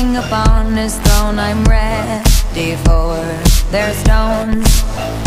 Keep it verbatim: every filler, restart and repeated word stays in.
king upon his throne, I'm ready for their stones.